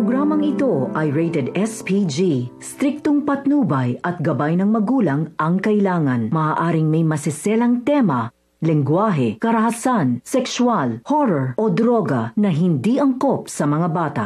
Programang ito ay rated SPG. Striktong patnubay at gabay ng magulang ang kailangan. Maaaring may masiselang tema, lengguwahe, karahasan, sexual, horror o droga na hindi angkop sa mga bata.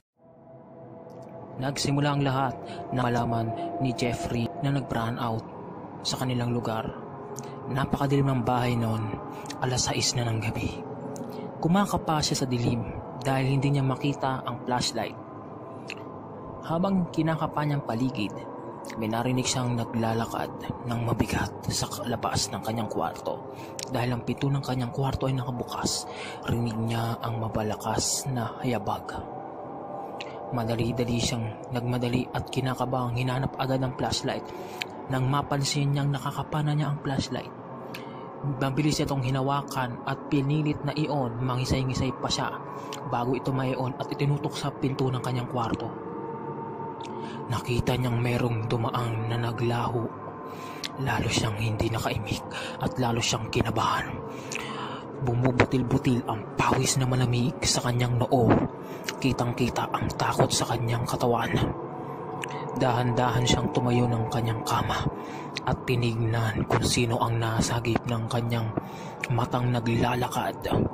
Nagsimula ang lahat na malaman ni Jeffrey na nag-brown out sa kanilang lugar. Napakadilim ng bahay noon, 6:00 na ng gabi. Kumakapa siya sa dilim dahil hindi niya makita ang flashlight. Habang kinakapa niyang paligid, may narinig siyang naglalakad ng mabigat sa labas ng kanyang kwarto. Dahil ang pinto ng kanyang kwarto ay nakabukas, rinig niya ang mabalakas na hayabag. Madali-dali siyang nagmadali at kinakabang hinanap agad ang flashlight. Nang mapansin niyang nakakapa na niya ang flashlight, mabilis itong hinawakan at pinilit na i-on, mangisay-ngisay pa siya bago ito mai-on at itinutok sa pinto ng kanyang kwarto. Nakita niyang merong dumaang na naglaho. Lalo siyang hindi nakaimik at lalo siyang kinabahan. Bumubutil-butil ang pawis na malamig sa kanyang noo. Kitang-kita ang takot sa kanyang katawan. Dahan-dahan siyang tumayo ng kanyang kama at tinignan kung sino ang nasagip ng kanyang matang naglalakad.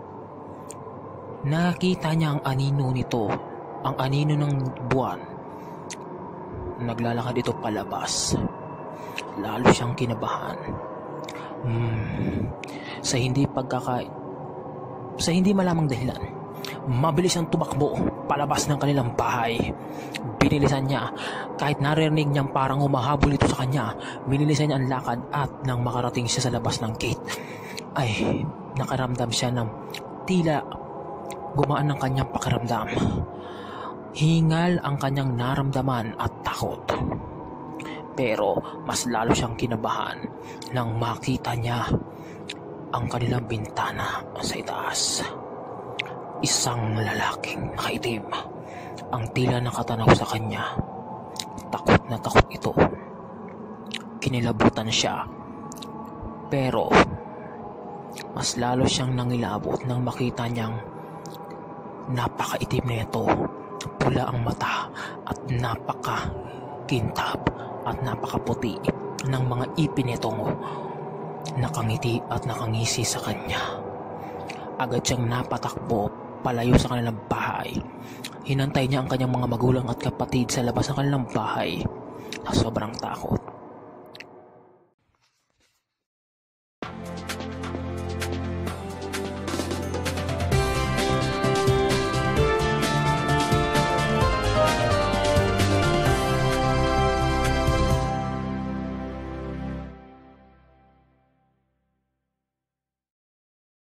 Nakita niya ang anino nito, ang anino ng buwan. Naglalakad ito palabas. Lalo siyang kinabahan. Sa hindi malamang dahilan, mabilis siyang tumakbo palabas ng kanilang bahay. Binilisan niya kahit naririnig niyang parang humahabol ito sa kanya. Binilisan niya ang lakad at nang makarating siya sa labas ng gate ay nakaramdam siya ng tila gumaan ng kanyang pakiramdam. Hingal ang kanyang naramdaman at takot. Pero mas lalo siyang kinabahan nang makita niya ang kanilang bintana sa itaas. Isang lalaking nakaitim ang tila nakatanaw sa kanya. Takot na takot ito. Kinilabutan siya. Pero mas lalo siyang nangilabot nang makita niyang napakaitim na ito. Pula ang mata at napakakintab at napakaputi ng mga ipin nitong nakangiti at nakangisi sa kanya. Agad siyang napatakbo palayo sa kanilang bahay. Hinantay niya ang kanyang mga magulang at kapatid sa labas ng kanilang bahay sa sobrang takot.